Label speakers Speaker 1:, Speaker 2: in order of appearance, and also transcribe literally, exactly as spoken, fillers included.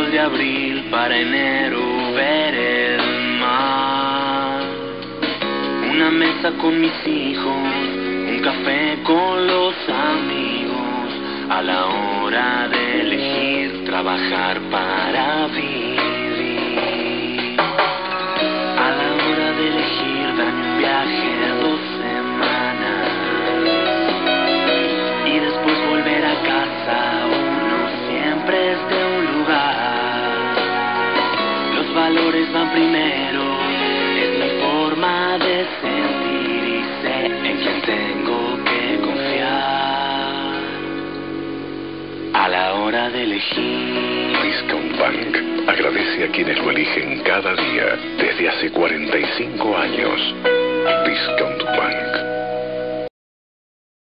Speaker 1: de abril para enero ver el mar. Una mesa con mis hijos, un café con los amigos, a la hora de elegir trabajar para vivir. A la hora de elegir darme un viaje de dos semanas y después volver a casa. Uno siempre es de un lugar. Los valores van primero, es mi forma de sentir y sé en quién tengo que confiar. A la hora de elegir.
Speaker 2: Discount Bank agradece a quienes lo eligen cada día desde hace cuarenta y cinco años. Discount